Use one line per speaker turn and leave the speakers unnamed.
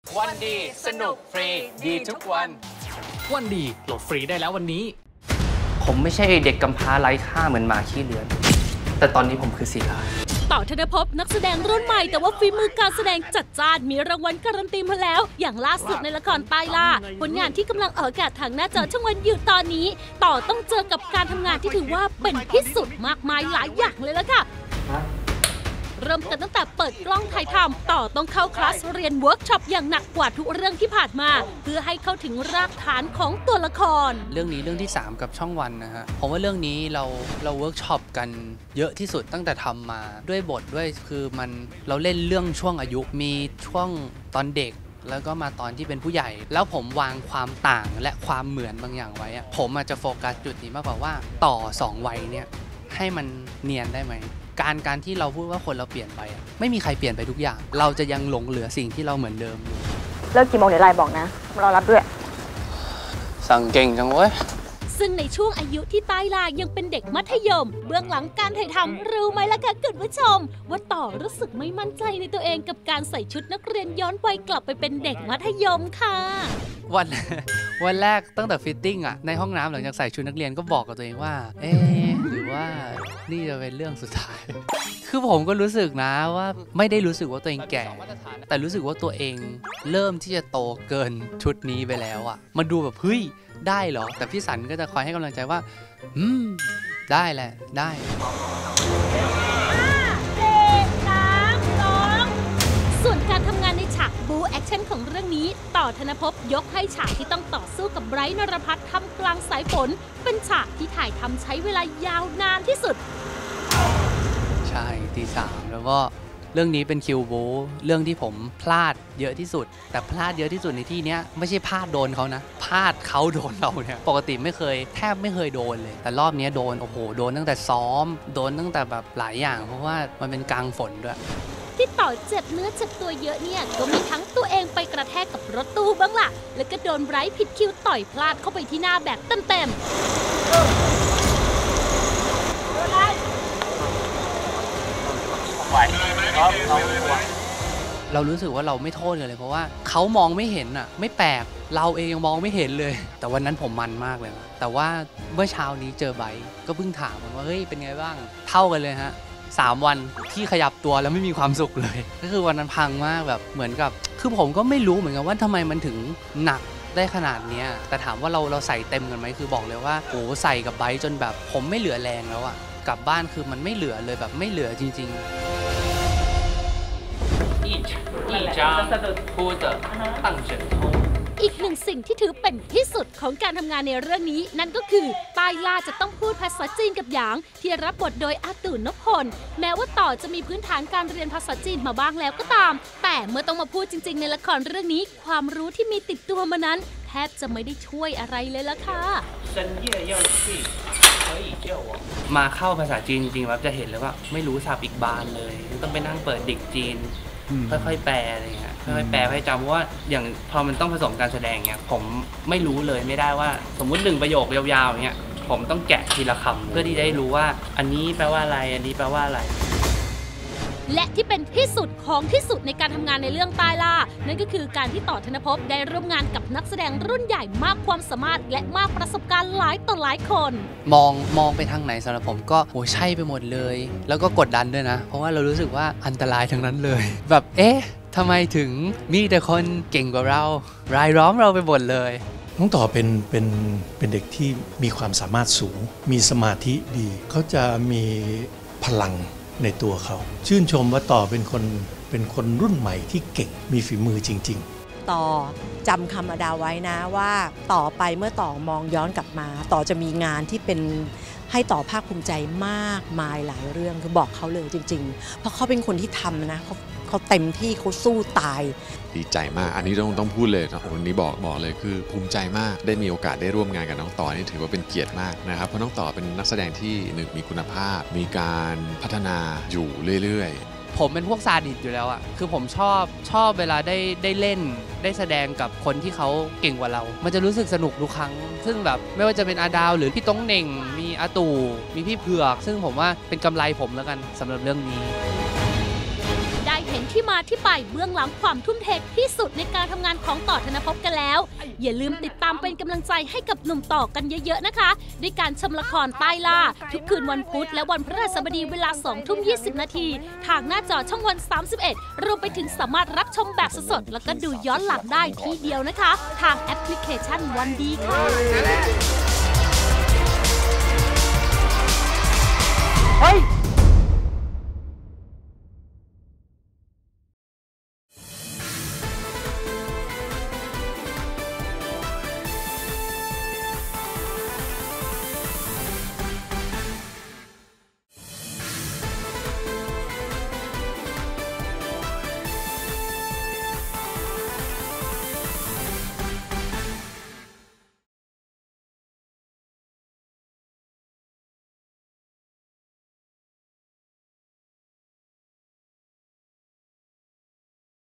วันดีสนุกฟรีดีทุกวัน
วันดีโหลดฟรีได้แล้ววันนี้
ผมไม่ใช่เด็กกำพร้าไร้ค่าเหมือนหมาขี้เลือนแต่ตอนนี้ผมคือศิลา
ต่อธนภพนักแสดงรุ่นใหม่แต่ว่าฝีมือการแสดงจัดจ้านมีรางวัลการันตีมาแล้วอย่างล่าสุดในละครใต้ล่าผลงานที่กำลังออกอากาศทางหน้าจอช่องวันอยู่ตอนนี้ต่อต้องเจอกับการทำงานที่ถือว่าเป็นที่สุดมากมายหลายอย่างเลยล่ะค่ะเริ่มกันตั้งแต่เปิดกล้องถ่ายทำต่อต้องเข้าคลาสเรียนเวิร์กช็อปอย่างหนักกว่าทุกเรื่องที่ผ่านมาเพื่อให้เข้าถึงรากฐานของตัวละคร
เรื่องนี้เรื่องที่3กับช่องวันนะฮะผมว่าเรื่องนี้เราเวิร์กช็อปกันเยอะที่สุดตั้งแต่ทำมาด้วยบทด้วยคือเราเล่นเรื่องช่วงอายุมีช่วงตอนเด็กแล้วก็มาตอนที่เป็นผู้ใหญ่แล้วผมวางความต่างและความเหมือนบางอย่างไว้ผมอาจจะโฟกัสจุดนี้มากกว่าว่าต่อ2วัยเนี่ยให้มันเนียนได้ไหมการที่เราพูดว่าคนเราเปลี่ยนไปไม่มีใครเปลี่ยนไปทุกอย่างเราจะยังหลงเหลือสิ่งที่เราเหมือนเดิม
เลิกกี่โมงเดี๋ยวไลน์บอกนะเรารับด้วย
สั่งเก่งจังเว้ย
ซึ่งในช่วงอายุที่ใต้ล่ายังเป็นเด็กมัธยมเบื้องหลังการถ่ายทำรู้ไหมล่ะคะคุณผู้ชมว่าต่อรู้สึกไม่มั่นใจในตัวเองกับการใส่ชุดนักเรียนย้อนวัยกลับไปเป็นเด็กมัธยมค่ะ
วันแรกตั้งแต่ฟิตติ้งในห้องน้ำหลังจากใส่ชุดนักเรียนก็บอกกับตัวเองว่าหรือว่านี่จะเป็นเรื่องสุดท้ายคือผมก็รู้สึกนะว่าไม่ได้รู้สึกว่าตัวเองแก่แต่รู้สึกว่าตัวเองเริ่มที่จะโตเกินชุดนี้ไปแล้วมันดูแบบเฮ้ยได้เหรอแต่พี่สันก็จะคอยให้กำลังใจว่าได้แหละได้
ส่วนการทำงานในฉากบู๊แอคชั่นของเรื่องนี้ต่อธนภพยกให้ฉากที่ต้องต่อสู้กับไบรท์ นรพัฒน์ท่ามกลางสายฝนเป็นฉากที่ถ่ายทำใช้เวลายาวนานที่สุด
ใช่ตี 3แล้วก็เรื่องนี้เป็นคิวบู๊เรื่องที่ผมพลาดเยอะที่สุดแต่พลาดเยอะที่สุดในที่นี้ไม่ใช่พลาดโดนเขานะพลาดเขาโดนเราเนี่ยปกติแทบไม่เคยโดนเลยแต่รอบนี้โดนโอ้โหโดนตั้งแต่ซ้อมโดนตั้งแต่แบบหลายอย่างเพราะว่ามันเป็นกลางฝนด้วย
ที่ต่อเจ็บเนื้อเจ็บตัวเยอะเนี่ยก็มีทั้งตัวเองไปกระแทกกับรถตู้บ้างล่ะแล้วก็โดนไบรท์ผิดคิวต่อยพลาดเข้าไปที่หน้าแบบเต็ม
เรารู้สึกว่าเราไม่โทษเลยเพราะว่าเขามองไม่เห็นไม่แปลกเราเองยังมองไม่เห็นเลยแต่วันนั้นผมมันมากเลยแต่ว่าเมื่อเช้านี้เจอไบค์ก็เพิ่งถามมันว่าเฮ้ยเป็นไงบ้างเท่ากันเลยฮะ3 วันที่ขยับตัวแล้วไม่มีความสุขเลยก็คือวันนั้นพังมากแบบเหมือนกับคือผมก็ไม่รู้เหมือนกันว่าทำไมมันถึงหนักได้ขนาดนี้แต่ถามว่าเราใส่เต็มกันไหมคือบอกเลยว่าโอ้ใส่กับไบค์จนแบบผมไม่เหลือแรงแล้วกลับบ้านคือมันไม่เหลือเลยแบบไม่เหลือจริงๆ
อีกหนึ่งสิ่งที่ถือเป็นที่สุดของการทำงานในเรื่องนี้นั่นก็คือใต้ล่าจะต้องพูดภาษาจีนกับหยางที่รับบทโดยอาตู่ นพพลแม้ว่าต่อจะมีพื้นฐานการเรียนภาษาจีนมาบ้างแล้วก็ตามแต่เมื่อต้องมาพูดจริงๆในละครเรื่องนี้ความรู้ที่มีติดตัวมานั้นแทบจะไม่ได้ช่วยอะไรเลยล่ะค่ะ
มาเข้าภาษาจีนจริงๆครับจะเห็นเลยว่าไม่รู้ศัพท์อีกบานเลยต้องไปนั่งเปิดดิกจีนค่อยๆแปลอะไรเงี้ยค่อยๆแปลให้จำเพราะว่าอย่างพอมันต้องผสมการแสดงเงี้ยผมไม่รู้เลยไม่ได้ว่าสมมุติ1 ประโยคยาวๆเงี้ยผมต้องแกะทีละคำเพื่อที่จะได้รู้ว่าอันนี้แปลว่าอะไรอันนี้แปลว่าอะไร
และที่เป็นที่สุดของที่สุดในการทำงานในเรื่องใต้ล่านั่นก็คือการที่ต่อธนภพได้ร่วมงานกับนักแสดงรุ่นใหญ่มากความสามารถและมากประสบการณ์หลายต่อหลายคน
มองไปทางไหนสำหรับผมก็โหใช่ไปหมดเลยแล้วก็กดดันด้วยนะเพราะว่าเรารู้สึกว่าอันตรายทั้งนั้นเลยแบบทำไมถึงมีแต่คนเก่งกว่าเรารายล้อมเราไปหมดเลย
น้องต่อเป็นเด็กที่มีความสามารถสูงมีสมาธิดีเขาจะมีพลังในตัวเขาชื่นชมว่าต่อเป็นคนรุ่นใหม่ที่เก่งมีฝีมือจริงๆ
ต่อจำคำอดาไว้นะว่าต่อไปเมื่อต่อมองย้อนกลับมาต่อจะมีงานที่เป็นให้ต่อภาคภูมิใจมากมายหลายเรื่องคือบอกเขาเลยจริงๆเพราะเขาเป็นคนที่ทำนะเขาเต็มที่เขาสู้ตาย
ดีใจมากอันนี้ต้องพูดเลยนะวันนี้บอกเลยคือภูมิใจมากได้มีโอกาสได้ร่วมงานกับน้องต่อนี่ถือว่าเป็นเกียรติมากนะครับเพราะน้องต่อเป็นนักแสดงที่1มีคุณภาพมีการพัฒนาอยู่เรื่อยๆ
ผมเป็นพวกซาดิสอยู่แล้วคือผมชอบเวลาได้เล่นได้แสดงกับคนที่เขาเก่งกว่าเรามันจะรู้สึกสนุกทุกครั้งซึ่งแบบไม่ว่าจะเป็นอาดาวหรือพี่ต้องเหน่งมีอาตู่มีพี่เผือกซึ่งผมว่าเป็นกำไรผมแล้วกันสำหรับเรื่องนี้
ได้เห็นที่ที่มาที่ไปเบื้องหลังความทุ่มเทที่สุดในการทำงานของต่อธนภพกันแล้วอย่าลืมติดตามเป็นกำลังใจให้กับหนุ่มต่อกันเยอะๆนะคะด้วยการชมละครใต้ล่าทุกคืนวันพุธและวันพฤหัสบดีเวลา 20:20 นาทีทางหน้าจอช่องวัน 31รวมไปถึงสามารถรับชมแบบสดๆแล้วก็ดูย้อนหลังได้ที่เดียวนะคะทางแอปพลิเคชันวันดีค่ะ
เฮ้ย